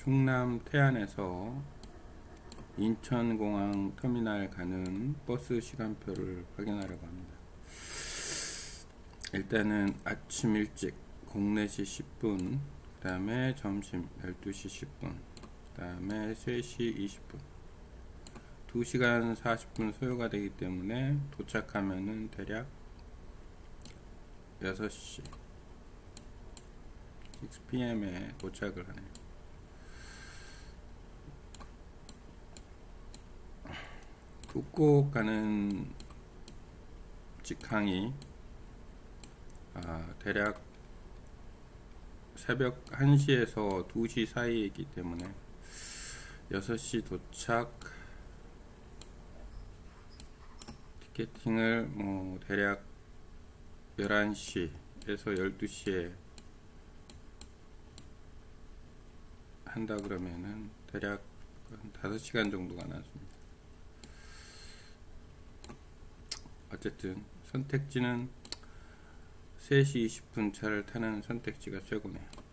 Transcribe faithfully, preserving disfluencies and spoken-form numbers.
충남 태안에서 인천공항 터미널 가는 버스 시간표를 확인하려고 합니다. 일단은 아침 일찍 공네 시 십 분, 그 다음에 점심 열두 시 십 분, 그 다음에 세 시 이십 분, 두 시간 사십 분 소요가 되기 때문에 도착하면은 대략 여섯 시 육 피엠에 도착을 하네요. 북곡 가는 직항이 아, 대략 새벽 한 시에서 두 시 사이이기 때문에 여섯 시 도착, 티켓팅을 뭐 대략 열한 시에서 열두 시에 한다 그러면은 대략 한 다섯 시간 정도가 나왔습니다. 어쨌든 선택지는 세 시 이십 분 차를 타는 선택지가 최고네요.